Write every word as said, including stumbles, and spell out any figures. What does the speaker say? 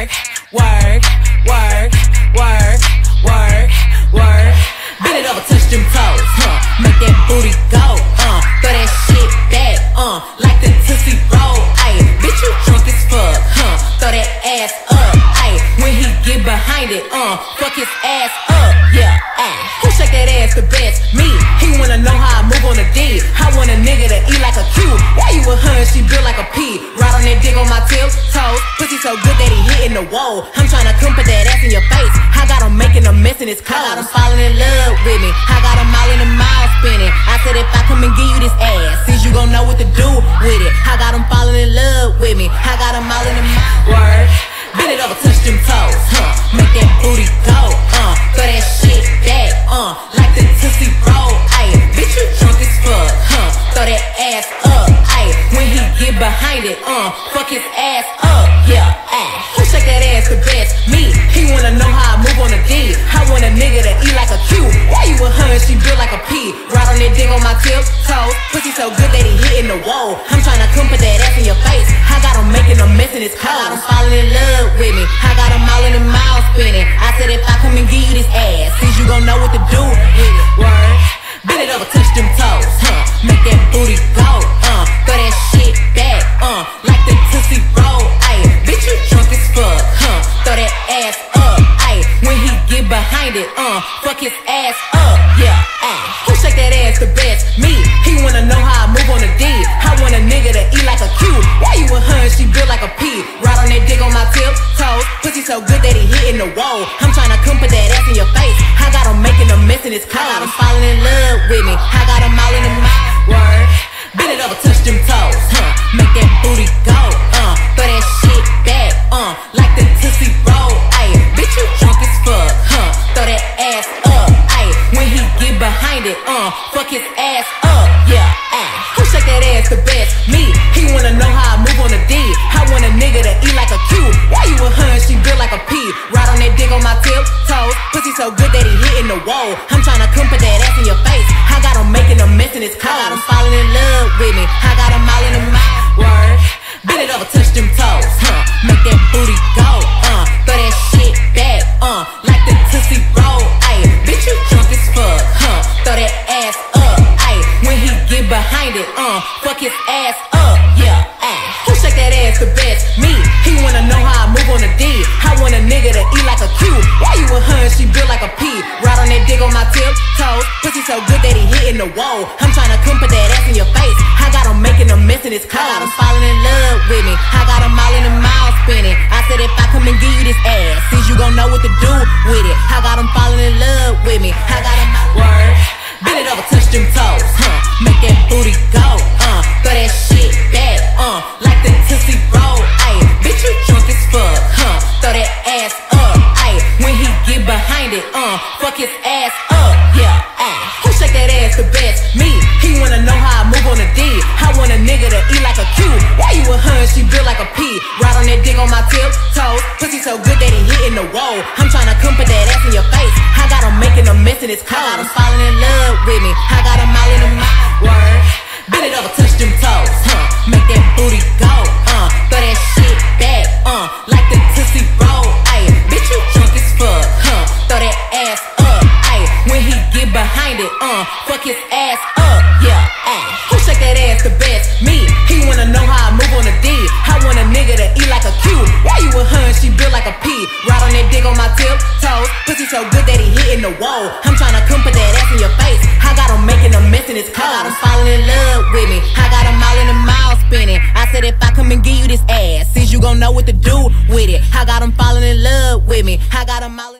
Work, work, work, work, work, work. Bend it over, touch them toes, huh? Make that booty go, uh. Throw that shit back, uh. Like the Tootsie Roll, ayy. Bitch, you drunk as fuck, huh? Throw that ass up, ayy. When he get behind it, uh. Fuck his ass up, yeah, ayy. Who shake that ass the best? Me. He wanna know how I move on the D. I want a nigga to eat like a Q. Why you with her and she built like a P? Ride on that dick on my tips, toes. Pussy so good that he hitting the wall. I'm tryna come put that ass in your face. I got him making a mess in his clothes. I got him falling in love with me. I got him all in the mouth spinning. I said if I come and give you this ass, since you gon' know what to do with it. I got him falling in love with me. I got him all in the mouth. Word. Bend it over, touch them toes, huh? Make that booty go, uh. Throw that shit back, uh. Like the Tootsie Roll, ayy. Bitch, you drunk as fuck, huh? Throw that ass up, ayy. When he get behind it, uh. Fuck his ass up, yeah, ayy. Who shake that ass the best? Me. He wanna know how I move on the D. I want a nigga to eat like a Q. Why you with her and she built like a P? Ride on that dick on my tips, toes. Pussy so good that he hitting the wall. I'm tryna come put that ass in your face. I got him making a mess in his clothes. I got him falling in love with me. I got him all in the mouth spinning. I said if I come and give you this ass, since you gon' know what to do with it. Word. Bend it over, touch them toes, huh? Make that booty go, uh. Throw that shit back, uh. Like the Tootsie Roll, ayy. Bitch, you drunk as fuck, huh? Throw that ass up, ayy. When he get behind it, uh. Fuck his ass up, yeah, ayy. Who shake that ass the best? Me. He wanna know how I move on the D. I want a nigga to eat like a Q. Why you with her and she built like a P? Ride on that dick on my tips, toes. Pussy so good that he hitting the wall. I'm tryna come put that ass in your face. I got him making a mess in his clothes. I got him falling in love with me. I got him all in the mouth. Word. Bend it over, touch them toes, huh? Make that booty go, uh. Throw that shit back, uh. Like the Tootsie Roll, ayy. Bitch, you drunk as fuck, huh? Throw that ass up, ayy. When he get behind it, uh. Fuck his ass up, yeah, ayy. Who shake that ass the best? Me. He wanna know how I move on the D. I want a nigga to eat like a Q. Why you with her and she built like a P? Ride on that dick on my tips, toes. Pussy so good that he hitting the wall. I'm tryna come put that ass in your face. I got him making a mess in his clothes. I got him falling in love with me. I got him all in the mouth. Word. Bend it over, touch them toes, huh? Make that booty go, uh. Throw that shit back, uh. Like the Tootsie Roll, ayy. Bitch, you drunk as fuck, huh? Throw that ass up, ayy. When he get behind it, uh. Fuck his ass up, yeah, ayy. Who shake that ass the best? Me. He wanna know how I move on the D. I want a nigga to eat like a Q. Why you with her and she built like a P? Ride on that dick on my tips, toes. Pussy so good that he hitting the wall. I'm tryna come put that ass in your face. I got him making a mess in his clothes. I got him falling in love with me. I got him all in the mouth spinning. I said if I come and give you this ass, since you gon' know what to do with it. I got him falling in love with me. I got him all word. Bend it over, touch them toes, huh? Make that booty go, uh. Throw that shit back, uh. Like the Tootsie Roll, ayy. Bitch, you drunk as fuck, huh? Throw that ass up, ayy. When he get behind it, uh. Fuck his ass up, yeah, ayy. Who shake that ass the best? Me. He wanna know how I move on the D. I want a nigga to eat like a Q. Why you with her and she built like a P? Ride on that dick on my tips, toes. Pussy so good that he hitting the wall. I'm tryna come put that ass in your face. I got him making a mess in his clothes. I got him falling in love with me. I got him all in the mouth. Word. Bend it over, touch them toes, huh? Make that booty go, uh. Throw that shit back, uh. Like the Tootsie Roll, ayy. Bitch, you drunk as fuck, huh? Throw that ass up, ayy. When he get behind it, uh. Fuck his ass up, yeah, ayy. Who shake that ass the best? Me. He wanna know how I move on the D. I want a nigga to eat like a Q. Why you with her and she built like a P? Ride on that dick on my tips, toes. Pussy so good that he hitting the wall. I'm tryna come put that ass in your face. I got him making a mess in his clothes. I got him falling in love with me. I got him all in the mouth spinning. I said if I come and give you this ass, since you gon' know what to do with it. I got him falling in love with me. I got him all in